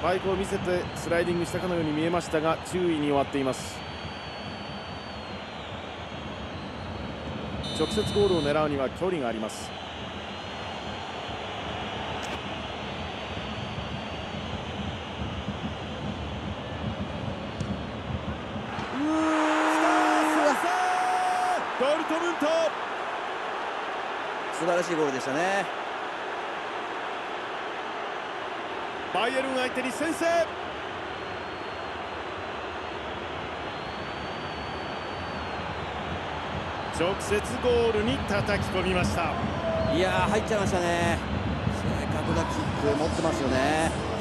バイクを見せてスライディングしたかのように見えましたが、注意に終わっています。直接ゴールを狙うには距離があります。ドルトムント、 素晴らしいゴールでしたね。 バイエルン相手に先制。直接ゴールに叩き込みました。 いやー、入っちゃいましたね。正確なキック持ってますよね。